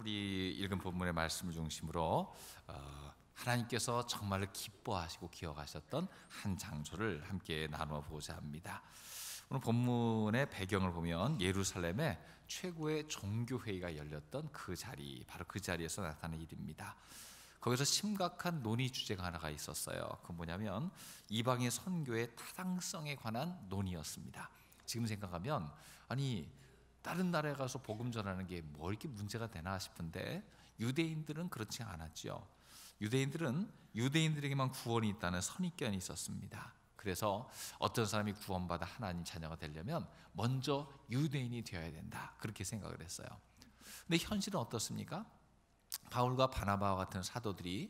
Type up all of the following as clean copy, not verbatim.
우리 읽은 본문의 말씀을 중심으로 하나님께서 정말로 기뻐하시고 기억하셨던 한 장소를 함께 나누어 보고자 합니다. 오늘 본문의 배경을 보면 예루살렘에 최고의 종교회의가 열렸던 그 자리, 바로 그 자리에서 나타나는 일입니다. 거기서 심각한 논의 주제가 하나가 있었어요. 그 뭐냐면 이방인 선교의 타당성에 관한 논의였습니다. 지금 생각하면 아니 다른 나라에 가서 복음 전하는 게 뭐 이렇게 문제가 되나 싶은데 유대인들은 그렇지 않았죠. 유대인들은 유대인들에게만 구원이 있다는 선입견이 있었습니다. 그래서 어떤 사람이 구원받아 하나님 자녀가 되려면 먼저 유대인이 되어야 된다, 그렇게 생각을 했어요. 근데 현실은 어떻습니까? 바울과 바나바와 같은 사도들이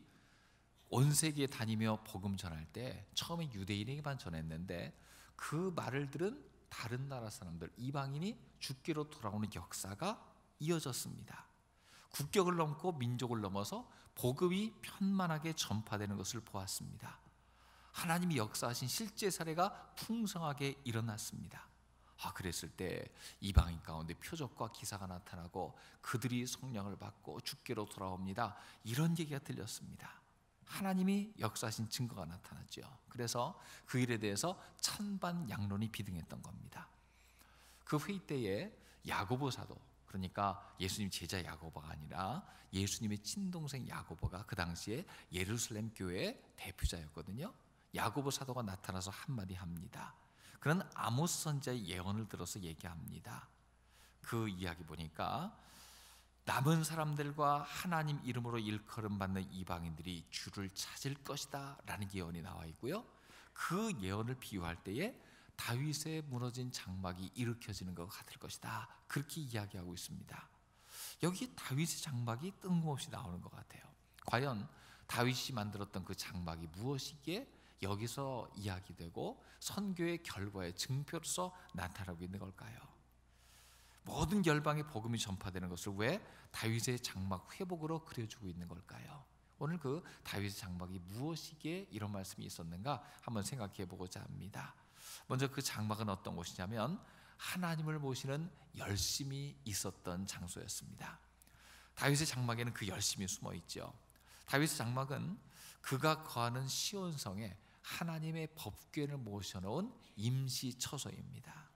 온 세계에 다니며 복음 전할 때 처음에 유대인에게만 전했는데 그 말을 들은 다른 나라 사람들, 이방인이 주께로 돌아오는 역사가 이어졌습니다. 국격을 넘고 민족을 넘어서 복음이 편만하게 전파되는 것을 보았습니다. 하나님이 역사하신 실제 사례가 풍성하게 일어났습니다. 그랬을 때 이방인 가운데 표적과 기사가 나타나고 그들이 성령을 받고 주께로 돌아옵니다, 이런 얘기가 들렸습니다. 하나님이 역사하신 증거가 나타났죠. 그래서 그 일에 대해서 찬반양론이 비등했던 겁니다. 그 회의 때에 야고보 사도, 그러니까 예수님 제자 야고보가 아니라 예수님의 친동생 야고보가 그 당시에 예루살렘 교회의 대표자였거든요. 야고보 사도가 나타나서 한마디 합니다. 그는 아모스 선지자의 예언을 들어서 얘기합니다. 그 이야기 보니까 남은 사람들과 하나님 이름으로 일컬음 받는 이방인들이 주를 찾을 것이다 라는 예언이 나와 있고요, 그 예언을 비유할 때에 다윗의 무너진 장막이 일으켜지는 것 같을 것이다, 그렇게 이야기하고 있습니다. 여기 다윗의 장막이 뜬금없이 나오는 것 같아요. 과연 다윗이 만들었던 그 장막이 무엇이기에 여기서 이야기되고 선교의 결과의 증표로서 나타나고 있는 걸까요? 모든 열방에 복음이 전파되는 것을 왜 다윗의 장막 회복으로 그려주고 있는 걸까요? 오늘 그 다윗의 장막이 무엇이기에 이런 말씀이 있었는가 한번 생각해 보고자 합니다. 먼저 그 장막은 어떤 곳이냐면 하나님을 모시는 열심이 있었던 장소였습니다. 다윗의 장막에는 그 열심이 숨어 있죠. 다윗의 장막은 그가 거하는 시온성에 하나님의 법궤를 모셔놓은 임시처소입니다.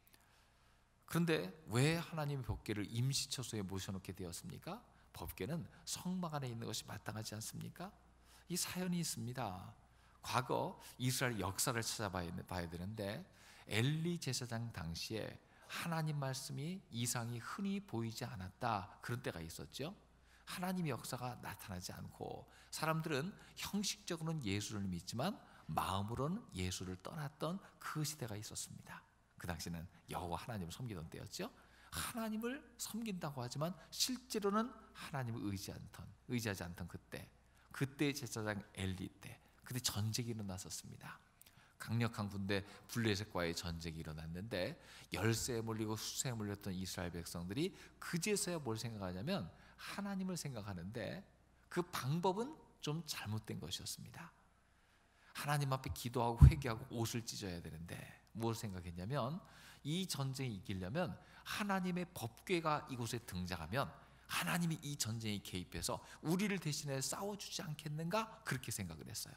그런데 왜 하나님의 법궤를 임시처소에 모셔놓게 되었습니까? 법궤는 성막 안에 있는 것이 마땅하지 않습니까? 이 사연이 있습니다. 과거 이스라엘 역사를 찾아봐야 되는데 엘리 제사장 당시에 하나님 말씀이 이상이 흔히 보이지 않았다, 그런 때가 있었죠. 하나님의 역사가 나타나지 않고 사람들은 형식적으로는 예수를 믿지만 마음으로는 예수를 떠났던 그 시대가 있었습니다. 그 당시는 여호와 하나님을 섬기던 때였죠. 하나님을 섬긴다고 하지만 실제로는 하나님을 의지하지 않던 그때 제사장 엘리 때, 그때 전쟁이 일어났었습니다. 강력한 군대 블레셋과의 전쟁이 일어났는데 열세에 몰리고 수세에 몰렸던 이스라엘 백성들이 그제서야 뭘 생각하냐면 하나님을 생각하는데 그 방법은 좀 잘못된 것이었습니다. 하나님 앞에 기도하고 회개하고 옷을 찢어야 되는데 무엇을 생각했냐면 이 전쟁이 이기려면 하나님의 법궤가 이곳에 등장하면 하나님이 이 전쟁에 개입해서 우리를 대신해 싸워주지 않겠는가, 그렇게 생각을 했어요.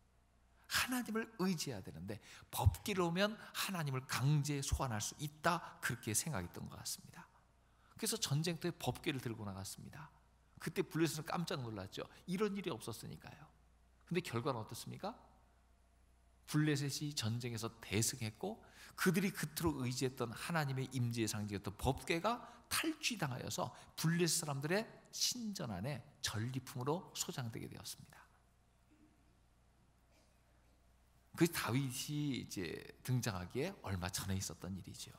하나님을 의지해야 되는데 법궤로 오면 하나님을 강제 소환할 수 있다, 그렇게 생각했던 것 같습니다. 그래서 전쟁터에 법궤를 들고 나갔습니다. 그때 블레셋은 깜짝 놀랐죠. 이런 일이 없었으니까요. 근데 결과는 어떻습니까? 블레셋이 전쟁에서 대승했고 그들이 그토록 의지했던 하나님의 임재의 상징이었던 법궤가 탈취당하여서 블레셋 사람들의 신전 안에 전리품으로 소장되게 되었습니다. 그 다윗이 이제 등장하기에 얼마 전에 있었던 일이죠.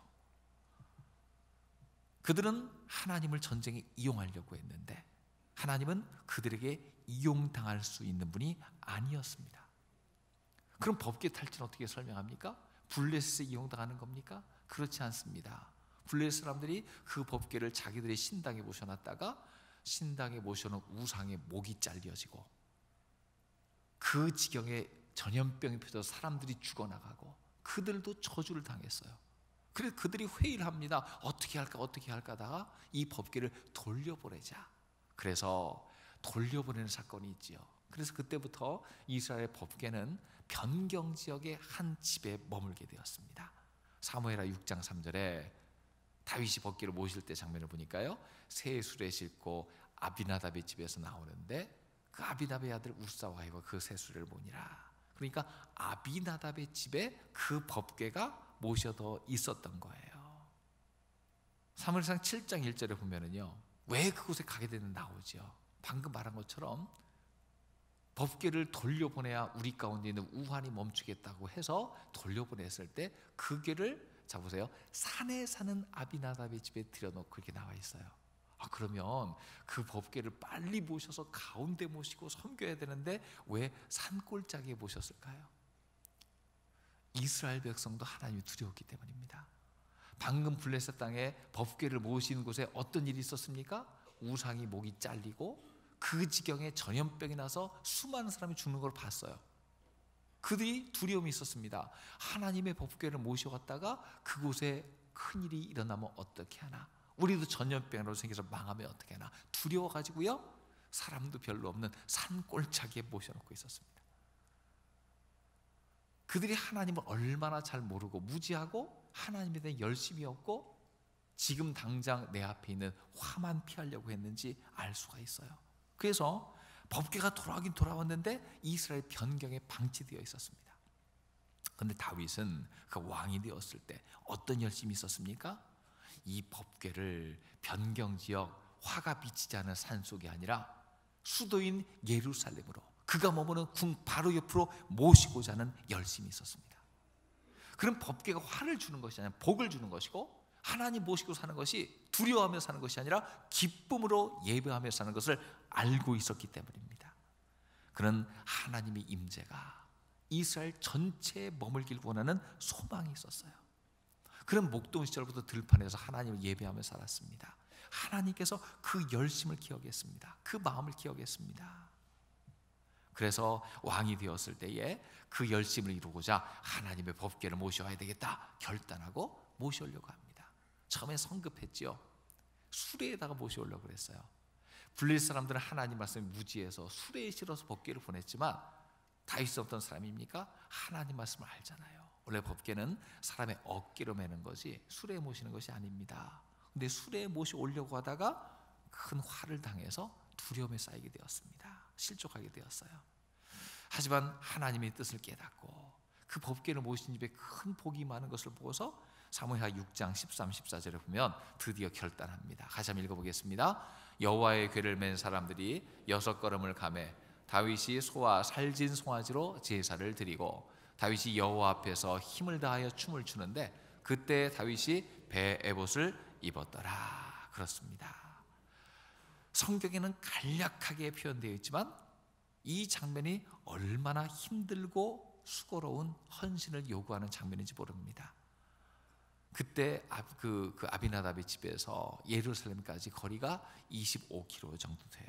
그들은 하나님을 전쟁에 이용하려고 했는데 하나님은 그들에게 이용당할 수 있는 분이 아니었습니다. 그럼 법궤 탈취는 어떻게 설명합니까? 블레셋에 이용당하는 겁니까? 그렇지 않습니다. 블레셋 사람들이 그 법궤를 자기들의 신당에 모셔놨다가 신당에 모셔놓은 우상의 목이 잘려지고 그 지경에 전염병이 펴져서 사람들이 죽어나가고 그들도 저주를 당했어요. 그래서 그들이 회의를 합니다. 어떻게 할까 하다가 이 법궤를 돌려보내자. 그래서 돌려보내는 사건이 있지요. 그래서 그때부터 이스라엘 법궤는 변경 지역의 한 집에 머물게 되었습니다. 사무엘하 6장 3절에 다윗이 법궤를 모실 때 장면을 보니까요, 새 수레 싣고 아비나답의 집에서 나오는데 그 아비나답의 아들 우사와 아이가 그 새 수레를 모니라. 그러니까 아비나답의 집에 그 법궤가 모셔져 있었던 거예요. 사무엘상 7장 1절에 보면은요, 왜 그곳에 가게 되는 나오죠. 방금 말한 것처럼 법궤를 돌려보내야 우리 가운데 있는 우환이 멈추겠다고 해서 돌려보냈을 때 그 궤를, 자 보세요, 산에 사는 아비나답의 집에 들여놓고 이렇게 나와 있어요. 그러면 그 법궤를 빨리 모셔서 가운데 모시고 섬겨야 되는데 왜 산골짜기에 모셨을까요? 이스라엘 백성도 하나님이 두려웠기 때문입니다. 방금 블레셋 땅에 법궤를 모신 곳에 어떤 일이 있었습니까? 우상이 목이 잘리고 그 지경에 전염병이 나서 수많은 사람이 죽는 걸 봤어요. 그들이 두려움이 있었습니다. 하나님의 법궤를 모셔왔다가 그곳에 큰일이 일어나면 어떻게 하나, 우리도 전염병으로 생겨서 망하면 어떻게 하나 두려워가지고요, 사람도 별로 없는 산골짜기에 모셔놓고 있었습니다. 그들이 하나님을 얼마나 잘 모르고 무지하고 하나님에 대한 열심이 없고 지금 당장 내 앞에 있는 화만 피하려고 했는지 알 수가 있어요. 그래서 법궤가 돌아오긴 돌아왔는데 이스라엘 변경에 방치되어 있었습니다. 그런데 다윗은 그 왕이 되었을 때 어떤 열심이 있었습니까? 이 법궤를 변경지역 화가 비치지 않은 산속이 아니라 수도인 예루살렘으로, 그가 머무는 궁 바로 옆으로 모시고자 하는 열심이 있었습니다. 그럼 법궤가 화를 주는 것이 아니라 복을 주는 것이고, 하나님 모시고 사는 것이 두려워하며 사는 것이 아니라 기쁨으로 예배하며 사는 것을 알고 있었기 때문입니다. 그는 하나님의 임재가 이스라엘 전체에 머물길 원하는 소망이 있었어요. 그는 목동 시절부터 들판에서 하나님을 예배하며 살았습니다. 하나님께서 그 열심을 기억했습니다. 그 마음을 기억했습니다. 그래서 왕이 되었을 때에 그 열심을 이루고자 하나님의 법궤를 모셔야 되겠다 결단하고 모셔오려고 합니다. 처음에 성급했지요. 수레에다가 모셔오려고 그랬어요. 블레셋 사람들은 하나님 말씀에 무지해서 수레에 실어서 법궤를 보냈지만 다윗은 어떤 사람입니까? 하나님 말씀을 알잖아요. 원래 법궤는 사람의 어깨로 매는 것이 수레에 모시는 것이 아닙니다. 근데 수레에 모셔오려고 하다가 큰 화를 당해서 두려움에 쌓이게 되었습니다. 실족하게 되었어요. 하지만 하나님의 뜻을 깨닫고 그 법궤를 모신 집에 큰 복이 많은 것을 보고서 사무엘하 6장 13, 14절에 보면 드디어 결단합니다. 같이 한번 읽어보겠습니다. 여호와의 궤를 맨 사람들이 6걸음을 가매 다윗이 소와 살진 송아지로 제사를 드리고 다윗이 여호와 앞에서 힘을 다하여 춤을 추는데 그때 다윗이 배 에봇을 입었더라. 그렇습니다. 성경에는 간략하게 표현되어 있지만 이 장면이 얼마나 힘들고 수고로운 헌신을 요구하는 장면인지 모릅니다. 그때 그 아비나답의 집에서 예루살렘까지 거리가 25km 정도 돼요.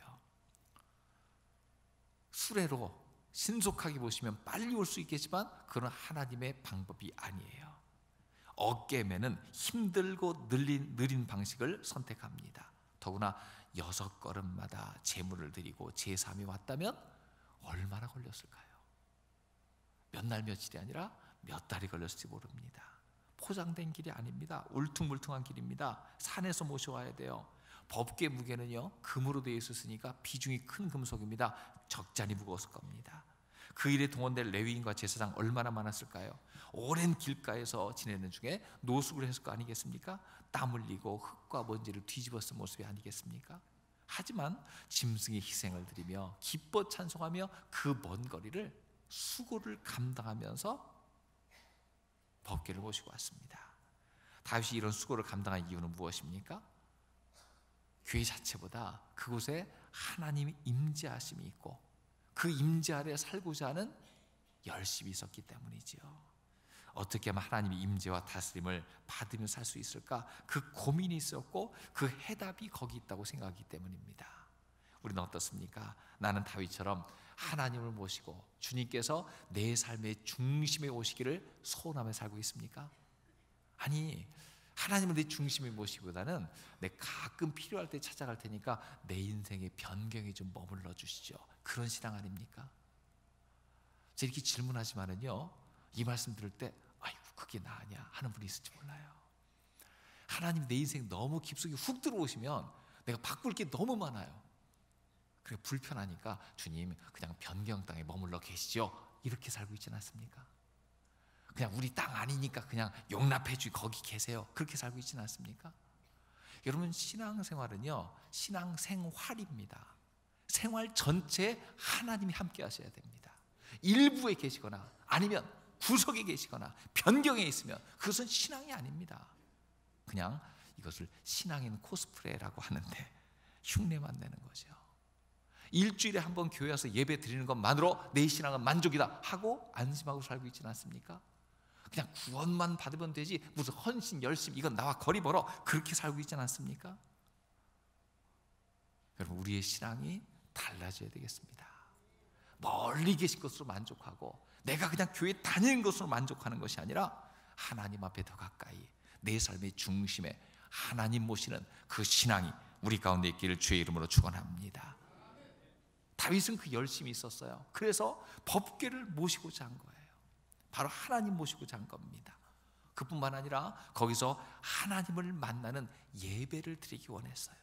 수레로 신속하게 보시면 빨리 올 수 있겠지만 그건 하나님의 방법이 아니에요. 어깨매는 힘들고 느린 방식을 선택합니다. 더구나 6걸음마다 제물을 드리고 제사함이 왔다면 얼마나 걸렸을까요? 몇 날 며칠이 아니라 몇 달이 걸렸을지 모릅니다. 포장된 길이 아닙니다. 울퉁불퉁한 길입니다. 산에서 모셔와야 돼요. 법궤 무게는요 금으로 되어 있었으니까 비중이 큰 금속입니다. 적잖이 무거웠을 겁니다. 그 일에 동원될 레위인과 제사장 얼마나 많았을까요? 오랜 길가에서 지내는 중에 노숙을 했을 거 아니겠습니까? 땀 흘리고 흙과 먼지를 뒤집어 쓴 모습이 아니겠습니까? 하지만 짐승의 희생을 드리며 기뻐 찬송하며 그 먼 거리를 수고를 감당하면서 법궤를 모시고 왔습니다. 다윗이 이런 수고를 감당한 이유는 무엇입니까? 교회 자체보다 그곳에 하나님의 임재하심이 있고 그 임재 아래 살고자 하는 열심이 있었기 때문이지요. 어떻게 하면 하나님의 임재와 다스림을 받으며 살 수 있을까? 그 고민이 있었고 그 해답이 거기 있다고 생각하기 때문입니다. 우리는 어떻습니까? 나는 다윗처럼 하나님을 모시고 주님께서 내 삶의 중심에 오시기를 소원하며 살고 있습니까? 아니, 하나님은 내 중심에 모시기보다는 내 가끔 필요할 때 찾아갈 테니까 내 인생의 변경에 좀 머물러 주시죠. 그런 신앙 아닙니까? 제가 이렇게 질문하지만은요, 이 말씀 들을 때 아이고 그게 나냐 하는 분이 있을지 몰라요. 하나님 내 인생 너무 깊숙이 훅 들어오시면 내가 바꿀 게 너무 많아요. 그래 불편하니까 주님 그냥 변경 땅에 머물러 계시죠. 이렇게 살고 있지 않습니까? 그냥 우리 땅 아니니까 그냥 용납해 주고 거기 계세요. 그렇게 살고 있지 않습니까? 여러분 신앙생활은요, 신앙생활입니다. 생활 전체에 하나님이 함께 하셔야 됩니다. 일부에 계시거나 아니면 구석에 계시거나 변경에 있으면 그것은 신앙이 아닙니다. 그냥 이것을 신앙인 코스프레라고 하는데 흉내만 내는 거죠. 일주일에 한 번 교회 와서 예배 드리는 것만으로 내 신앙은 만족이다 하고 안심하고 살고 있지는 않습니까? 그냥 구원만 받으면 되지 무슨 헌신 열심 이건 나와 거리 멀어 그렇게 살고 있지는 않습니까? 여러분 우리의 신앙이 달라져야 되겠습니다. 멀리 계신 것으로 만족하고 내가 그냥 교회 다니는 것으로 만족하는 것이 아니라 하나님 앞에 더 가까이 내 삶의 중심에 하나님 모시는 그 신앙이 우리 가운데 있기를 주의 이름으로 축원합니다. 다윗은 그 열심이 있었어요. 그래서 법궤를 모시고자 한 거예요. 바로 하나님 모시고자 한 겁니다. 그뿐만 아니라 거기서 하나님을 만나는 예배를 드리기 원했어요.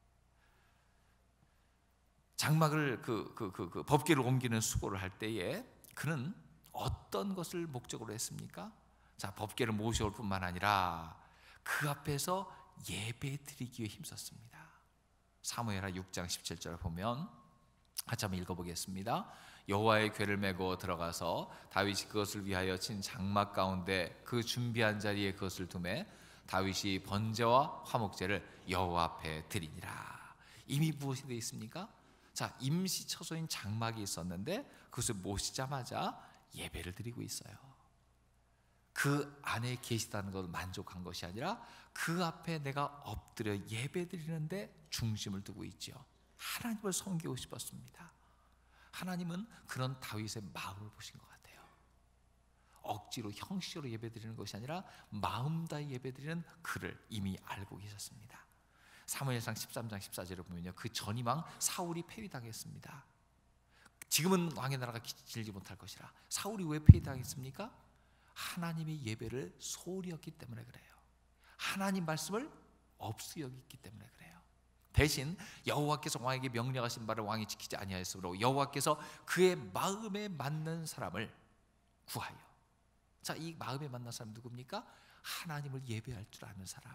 장막을 그 법궤를 옮기는 수고를 할 때에 그는 어떤 것을 목적으로 했습니까? 자, 법궤를 모셔올 뿐만 아니라 그 앞에서 예배 드리기에 힘썼습니다. 사무엘하 6장 17절을 보면 같이 한번 읽어보겠습니다. 여호와의 궤를 메고 들어가서 다윗이 그것을 위하여 친 장막 가운데 그 준비한 자리에 그것을 두매 다윗이 번제와 화목제를 여호와 앞에 드리니라. 이미 무엇이 되어 있습니까? 자, 임시 처소인 장막이 있었는데 그것을 모시자마자 예배를 드리고 있어요. 그 안에 계시다는 것을 만족한 것이 아니라 그 앞에 내가 엎드려 예배 드리는데 중심을 두고 있죠. 하나님을 섬기고 싶었습니다. 하나님은 그런 다윗의 마음을 보신 것 같아요. 억지로 형식으로 예배드리는 것이 아니라 마음 다해 예배드리는 그를 이미 알고 계셨습니다. 사무엘상 13장 14절을 보면요, 그 전 왕 사울이 폐위당했습니다. 지금은 왕의 나라가 길지 못할 것이라. 사울이 왜 폐위당했습니까? 하나님의 예배를 소홀히 여겼기 때문에 그래요. 하나님 말씀을 없이 여겼기 때문에 그래요. 대신 여호와께서 왕에게 명령하신 바를 왕이 지키지 아니하였으므로 여호와께서 그의 마음에 맞는 사람을 구하여. 자, 이 마음에 맞는 사람 누굽니까? 하나님을 예배할 줄 아는 사람.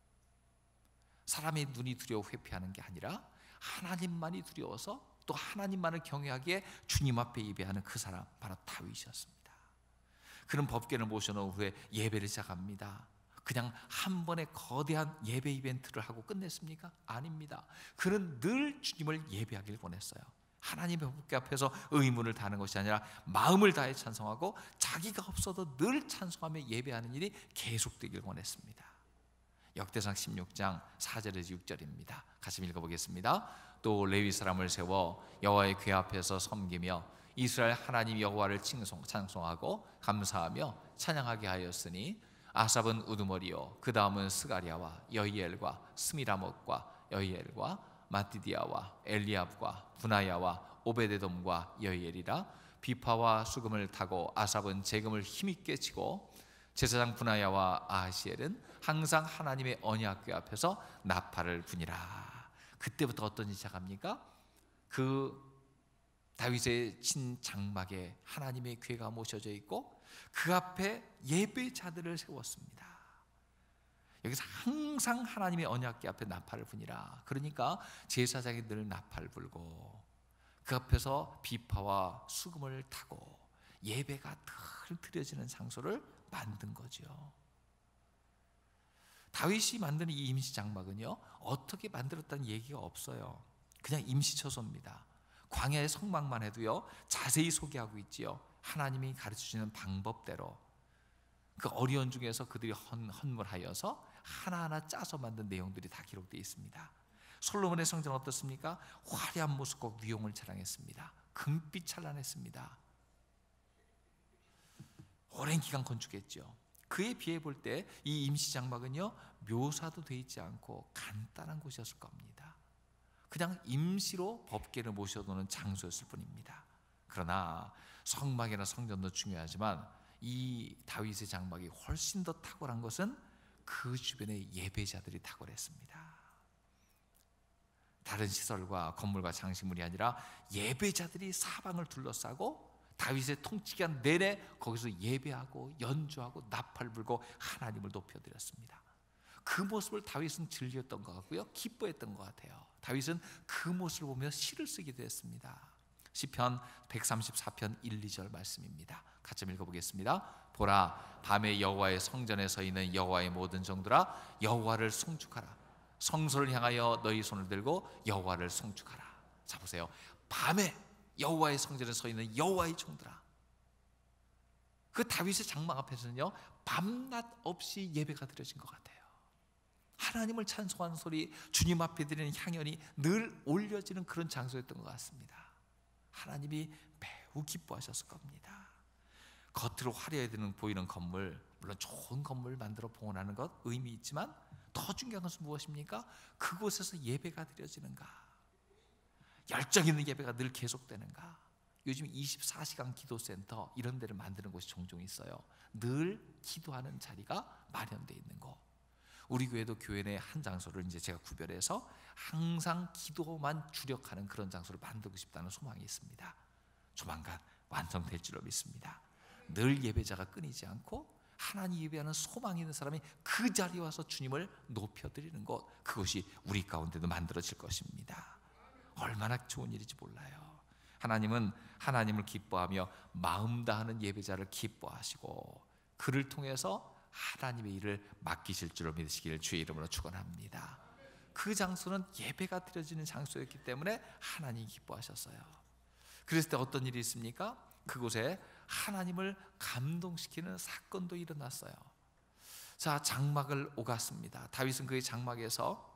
사람의 눈이 두려워 회피하는 게 아니라 하나님만이 두려워서 또 하나님만을 경외하기에 주님 앞에 예배하는 그 사람, 바로 다윗이었습니다. 그는 법궤를 모셔놓은 후에 예배를 시작합니다. 그냥 한 번에 거대한 예배 이벤트를 하고 끝냈습니까? 아닙니다. 그는 늘 주님을 예배하길 원했어요. 하나님의 법궤 앞에서 의문을 다하는 것이 아니라 마음을 다해 찬송하고 자기가 없어도 늘 찬송하며 예배하는 일이 계속되길 원했습니다. 역대상 16장 4절에서 6절입니다. 같이 읽어보겠습니다. 또 레위 사람을 세워 여호와의 궤 앞에서 섬기며 이스라엘 하나님 여호와를 찬송하고 감사하며 찬양하게 하였으니 아삽은 우두머리요 그 다음은 스가랴와 여히엘과 스미라못과 여히엘과 마티디아와 엘리압과 분하야와 오베데돔과 여히엘이라. 비파와 수금을 타고 아삽은 재금을 힘있게 치고 제사장 분하야와 아하시엘은 항상 하나님의 언약궤 앞에서 나팔을 부니라. 그때부터 어떤 일이 시작합니까? 그 다윗의 친 장막에 하나님의 궤가 모셔져 있고 그 앞에 예배자들을 세웠습니다. 여기서 항상 하나님의 언약궤 앞에 나팔을 부니라. 그러니까 제사장이 늘 나팔 불고 그 앞에서 비파와 수금을 타고 예배가 늘 드려지는 장소를 만든 거죠. 다윗이 만드는 이 임시 장막은요, 어떻게 만들었다는 얘기가 없어요. 그냥 임시 처소입니다. 광야의 성막만 해도요 자세히 소개하고 있지요. 하나님이 가르쳐주는 방법대로 그 어려운 중에서 그들이 헌물하여서 하나하나 짜서 만든 내용들이 다 기록되어 있습니다. 솔로몬의 성전은 어떻습니까? 화려한 모습과 위용을 자랑했습니다. 금빛 찬란했습니다. 오랜 기간 건축했죠. 그에 비해 볼 때 이 임시 장막은요, 묘사도 되어 있지 않고 간단한 곳이었을 겁니다. 그냥 임시로 법궤를 모셔두는 장소였을 뿐입니다. 그러나 성막이나 성전도 중요하지만 이 다윗의 장막이 훨씬 더 탁월한 것은 그 주변의 예배자들이 탁월했습니다. 다른 시설과 건물과 장식물이 아니라 예배자들이 사방을 둘러싸고 다윗의 통치기간 내내 거기서 예배하고 연주하고 나팔 불고 하나님을 높여드렸습니다. 그 모습을 다윗은 즐겼던 것 같고요, 기뻐했던 것 같아요. 다윗은 그 모습을 보며 시를 쓰기도 했습니다. 시편 134편 1, 2절 말씀입니다. 같이 읽어보겠습니다. 보라, 밤에 여호와의 성전에 서 있는 여호와의 모든 종들아, 여호와를 송축하라. 성소를 향하여 너희 손을 들고 여호와를 송축하라. 자, 보세요. 밤에 여호와의 성전에 서 있는 여호와의 종들아. 그 다윗의 장막 앞에서는요, 밤낮 없이 예배가 드려진 것 같아요. 하나님을 찬송하는 소리, 주님 앞에 드리는 향연이 늘 올려지는 그런 장소였던 것 같습니다. 하나님이 매우 기뻐하셨을 겁니다. 겉으로 화려해 보이는 건물, 물론 좋은 건물 만들어 봉헌하는 것 의미 있지만 더 중요한 것은 무엇입니까? 그곳에서 예배가 드려지는가? 열정 있는 예배가 늘 계속되는가? 요즘 24시간 기도센터 이런 데를 만드는 곳이 종종 있어요. 늘 기도하는 자리가 마련되어 있는 곳. 우리 교회도 교회 내 한 장소를 이제 제가 구별해서 항상 기도만 주력하는 그런 장소를 만들고 싶다는 소망이 있습니다. 조만간 완성될 줄로 믿습니다. 늘 예배자가 끊이지 않고 하나님 예배하는 소망이 있는 사람이 그 자리에 와서 주님을 높여드리는 것, 그것이 우리 가운데도 만들어질 것입니다. 얼마나 좋은 일인지 몰라요. 하나님은 하나님을 기뻐하며 마음 다하는 예배자를 기뻐하시고 그를 통해서 하나님의 일을 맡기실 줄로 믿으시기를 주의 이름으로 축원합니다. 그 장소는 예배가 드려지는 장소였기 때문에 하나님이 기뻐하셨어요. 그랬을 때 어떤 일이 있습니까? 그곳에 하나님을 감동시키는 사건도 일어났어요. 자, 장막을 오갔습니다. 다윗은 그의 장막에서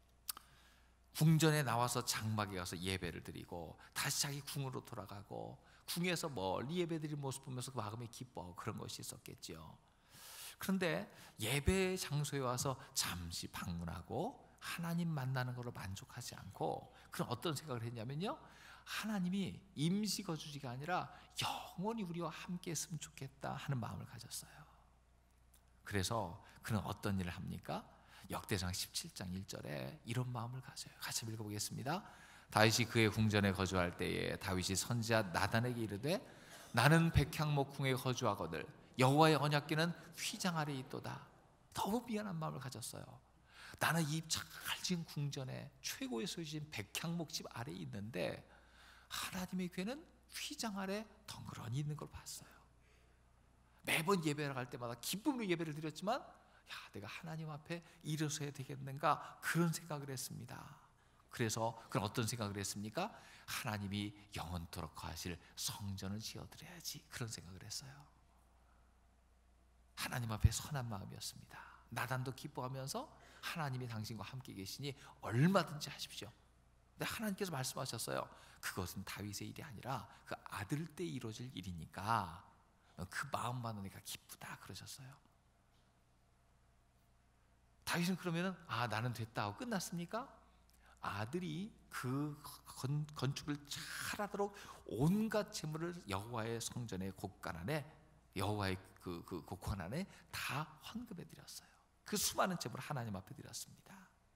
궁전에 나와서 장막에 가서 예배를 드리고 다시 자기 궁으로 돌아가고 궁에서 멀리 예배드린 모습 보면서 마음에 기뻐하고 그런 것이 있었겠죠. 그런데 예배 장소에 와서 잠시 방문하고 하나님 만나는 것으로 만족하지 않고 그런 어떤 생각을 했냐면요, 하나님이 임시 거주지가 아니라 영원히 우리와 함께 했으면 좋겠다 하는 마음을 가졌어요. 그래서 그는 어떤 일을 합니까? 역대상 17장 1절에 이런 마음을 가져요. 같이 읽어보겠습니다. 다윗이 그의 궁전에 거주할 때에 다윗이 선지자 나단에게 이르되 나는 백향목 궁에 거주하거늘 여호와의 언약궤는 휘장 아래에 있도다. 너무 미안한 마음을 가졌어요. 나는 이 잘 지은 궁전에 최고의 소유진 백향목 집 아래에 있는데 하나님의 궤는 휘장 아래 덩그러니 있는 걸 봤어요. 매번 예배를 갈 때마다 기쁨으로 예배를 드렸지만 내가 하나님 앞에 일어서야 되겠는가 그런 생각을 했습니다. 그래서 그런 어떤 생각을 했습니까? 하나님이 영원토록 거하실 성전을 지어드려야지 그런 생각을 했어요. 하나님 앞에 선한 마음이었습니다. 나단도 기뻐하면서 하나님이 당신과 함께 계시니 얼마든지 하십시오. 근데 하나님께서 말씀하셨어요. 그것은 다윗의 일이 아니라 그 아들 때 이루어질 일이니까 그 마음만 내가 기쁘다 그러셨어요. 다윗은 그러면은 나는 됐다 하고 끝났습니까? 아들이 그 건축을 잘하도록 온갖 재물을 여호와의 성전의 곳간 안에 여호와의 그 곳간 안에 다 헌금해 드렸어요. 그 수많은 재물을 하나님 앞에 드렸습니다.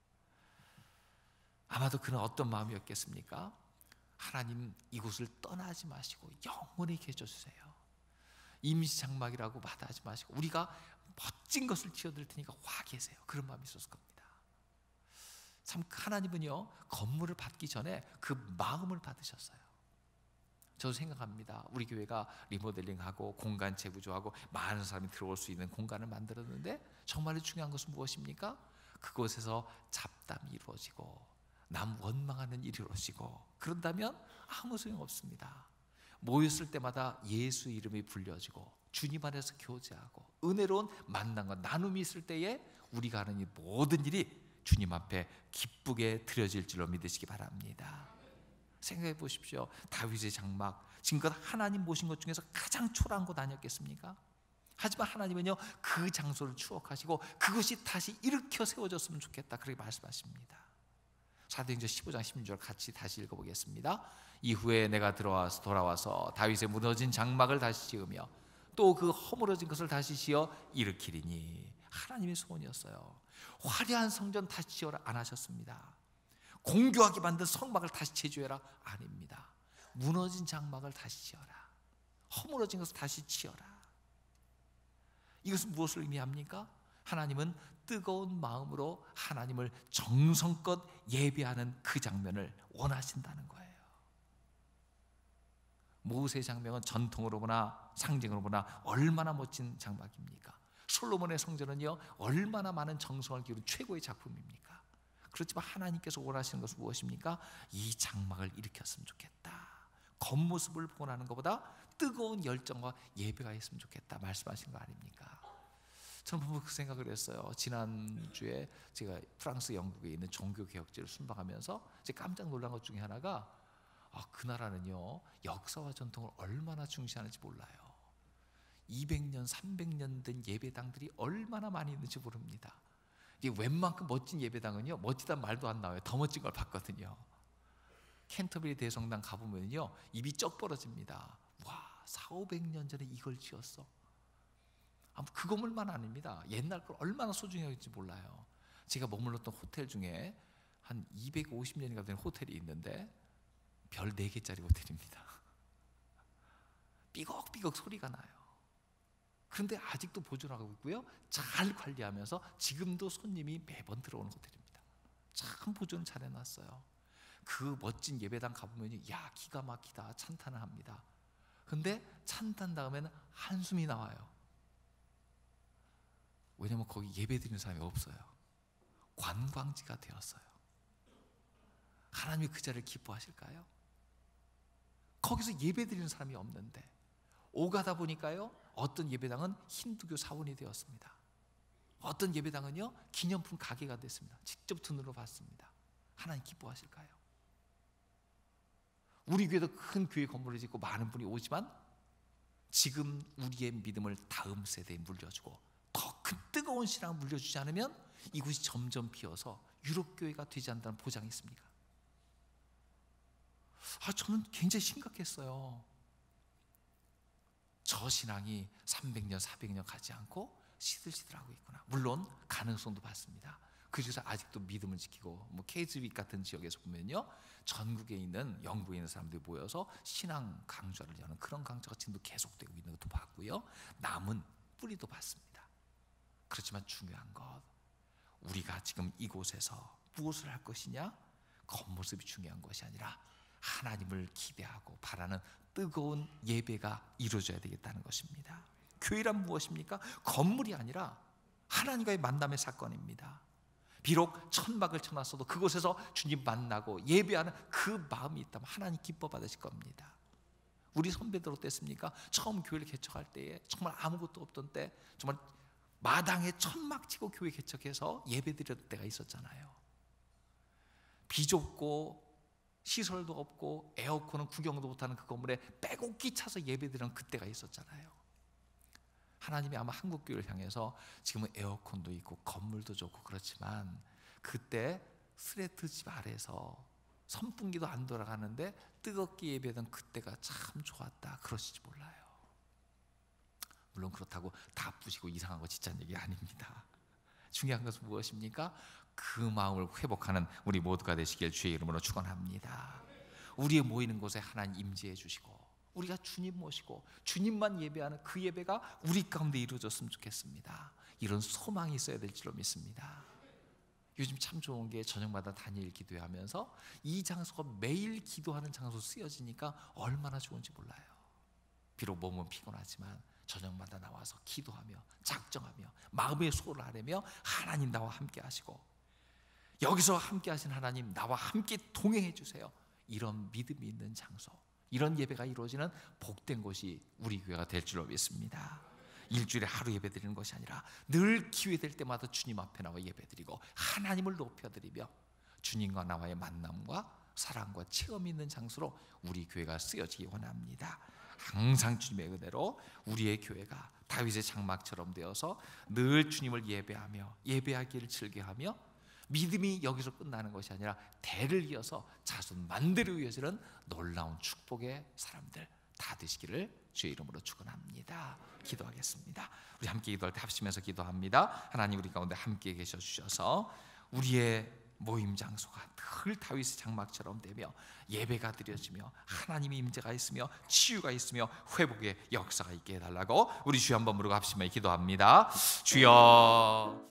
아마도 그는 어떤 마음이었겠습니까? 하나님 이곳을 떠나지 마시고 영원히 계셔 주세요. 임시 장막이라고 마다하지 마시고 우리가 멋진 것을 지어드릴 테니까 와 계세요. 그런 마음이 있었을 겁니다. 참 하나님은요 건물을 받기 전에 그 마음을 받으셨어요. 저도 생각합니다. 우리 교회가 리모델링하고 공간 재구조하고 많은 사람이 들어올 수 있는 공간을 만들었는데 정말로 중요한 것은 무엇입니까? 그곳에서 잡담이 이루어지고 남 원망하는 일이 이루어지고 그런다면 아무 소용없습니다. 모였을 때마다 예수 이름이 불려지고 주님 안에서 교제하고 은혜로운 만남과 나눔이 있을 때에 우리가 하는 이 모든 일이 주님 앞에 기쁘게 드려질 줄로 믿으시기 바랍니다. 생각해 보십시오. 다윗의 장막 지금껏 하나님 모신 것 중에서 가장 초라한 곳 아니었겠습니까? 하지만 하나님은요, 그 장소를 추억하시고 그것이 다시 일으켜 세워졌으면 좋겠다, 그렇게 말씀하십니다. 사도행전 15장 16절 같이 다시 읽어보겠습니다. 이후에 내가 돌아와서 다윗의 무너진 장막을 다시 지으며 또 그 허물어진 것을 다시 지어 일으키리니. 하나님의 소원이었어요. 화려한 성전 다시 지어라 안 하셨습니다. 공교하게 만든 성막을 다시 제조해라 아닙니다. 무너진 장막을 다시 지어라, 허물어진 것을 다시 지어라. 이것은 무엇을 의미합니까? 하나님은 뜨거운 마음으로 하나님을 정성껏 예배하는 그 장면을 원하신다는 거예요. 모세 장면은 전통으로 보나 상징으로 보나 얼마나 멋진 장막입니까? 솔로몬의 성전은요, 얼마나 많은 정성을 기울인 최고의 작품입니까? 그렇지만 하나님께서 원하시는 것은 무엇입니까? 이 장막을 일으켰으면 좋겠다, 겉모습을 원하는 것보다 뜨거운 열정과 예배가 있으면 좋겠다 말씀하신 거 아닙니까? 저는 그 생각을 했어요. 지난주에 제가 프랑스, 영국에 있는 종교개혁제를 순방하면서 제가 깜짝 놀란 것 중에 하나가, 그 나라는요, 역사와 전통을 얼마나 중시하는지 몰라요. 200년, 300년 된 예배당들이 얼마나 많이 있는지 모릅니다. 이게 웬만큼 멋진 예배당은요, 멋지단 말도 안 나와요. 더 멋진 걸 봤거든요. 캔터베리 대성당 가보면요, 입이 쩍 벌어집니다. 와, 400~500년 전에 이걸 지었어. 그 건물만 아닙니다. 옛날 걸 얼마나 소중히 여길지 몰라요. 제가 머물렀던 호텔 중에 한 250년이가 된 호텔이 있는데 별 4개짜리 호텔입니다. 삐걱삐걱 소리가 나요. 그런데 아직도 보존하고 있고요, 잘 관리하면서 지금도 손님이 매번 들어오는 호텔입니다. 참 보존을 잘 해놨어요. 그 멋진 예배당 가보면 야, 기가 막히다 찬탄을 합니다. 근데 찬탄 다음에는 한숨이 나와요. 왜냐면 거기 예배 드리는 사람이 없어요. 관광지가 되었어요. 하나님이 그 자리를 기뻐하실까요? 거기서 예배 드리는 사람이 없는데, 오가다 보니까요, 어떤 예배당은 힌두교 사원이 되었습니다. 어떤 예배당은요, 기념품 가게가 됐습니다. 직접 눈으로 봤습니다. 하나님 기뻐하실까요? 우리 교회도 큰 교회 건물을 짓고 많은 분이 오지만 지금 우리의 믿음을 다음 세대에 물려주고 더 큰 뜨거운 신앙을 물려주지 않으면 이곳이 점점 비어서 유럽교회가 되지 않는다는 보장이 있습니까? 저는 굉장히 심각했어요. 저 신앙이 300년, 400년 가지 않고 시들시들하고 있구나. 물론 가능성도 봤습니다. 그중에서 아직도 믿음을 지키고, 케이즈윅 같은 지역에서 보면요, 전국에 있는, 영국에 있는 사람들이 모여서 신앙 강좌를 여는 그런 강좌가 지금도 계속되고 있는 것도 봤고요, 남은 뿌리도 봤습니다. 그렇지만 중요한 것, 우리가 지금 이곳에서 무엇을 할 것이냐, 겉모습이 중요한 것이 아니라 하나님을 기대하고 바라는 뜨거운 예배가 이루어져야 되겠다는 것입니다. 교회란 무엇입니까? 건물이 아니라 하나님과의 만남의 사건입니다. 비록 천막을 쳐놨어도 그곳에서 주님 만나고 예배하는 그 마음이 있다면 하나님 기뻐 받으실 겁니다. 우리 선배들 어땠습니까? 처음 교회를 개척할 때에 정말 아무것도 없던 때 정말 마당에 천막 치고 교회 개척해서 예배 드렸던 때가 있었잖아요. 비좁고 시설도 없고 에어컨은 구경도 못하는 그 건물에 빼곡히 차서 예배 드리는 그때가 있었잖아요. 하나님이 아마 한국교회를 향해서 지금은 에어컨도 있고 건물도 좋고 그렇지만 그때 스레트 집 아래서 선풍기도 안 돌아가는데 뜨겁게 예배하던 그때가 참 좋았다, 그러실지 몰라요. 물론 그렇다고 다 부시고 이상한 거 짓자는 얘기 아닙니다. 중요한 것은 무엇입니까? 그 마음을 회복하는 우리 모두가 되시길 주의 이름으로 축원합니다. 우리의 모이는 곳에 하나님 임재해 주시고 우리가 주님 모시고 주님만 예배하는 그 예배가 우리 가운데 이루어졌으면 좋겠습니다. 이런 소망이 있어야 될 줄로 믿습니다. 요즘 참 좋은 게 저녁마다 단일 기도하면서 이 장소가 매일 기도하는 장소로 쓰여지니까 얼마나 좋은지 몰라요. 비록 몸은 피곤하지만 저녁마다 나와서 기도하며 작정하며 마음의 소를 아뢰며 하나님 나와 함께 하시고 여기서 함께 하신 하나님 나와 함께 동행해 주세요. 이런 믿음이 있는 장소, 이런 예배가 이루어지는 복된 곳이 우리 교회가 될 줄로 믿습니다. 일주일에 하루 예배 드리는 것이 아니라 늘 기회 될 때마다 주님 앞에 나와 예배 드리고 하나님을 높여드리며 주님과 나와의 만남과 사랑과 체험이 있는 장소로 우리 교회가 쓰여지기 원합니다. 항상 주님의 은혜로 우리의 교회가 다윗의 장막처럼 되어서 늘 주님을 예배하며 예배하기를 즐겨하며 믿음이 여기서 끝나는 것이 아니라 대를 이어서 자손 만대를 이어지는 놀라운 축복의 사람들 다 되시기를 주의 이름으로 축원합니다. 기도하겠습니다. 우리 함께 기도할 때 합심해서 기도합니다. 하나님, 우리 가운데 함께 계셔 주셔서 우리의 모임 장소가 늘 다윗의 장막처럼 되며 예배가 드려지며 하나님의 임재가 있으며 치유가 있으며 회복의 역사가 있게 해달라고 우리 주여 한번 부르고 합심해 기도합니다. 주여.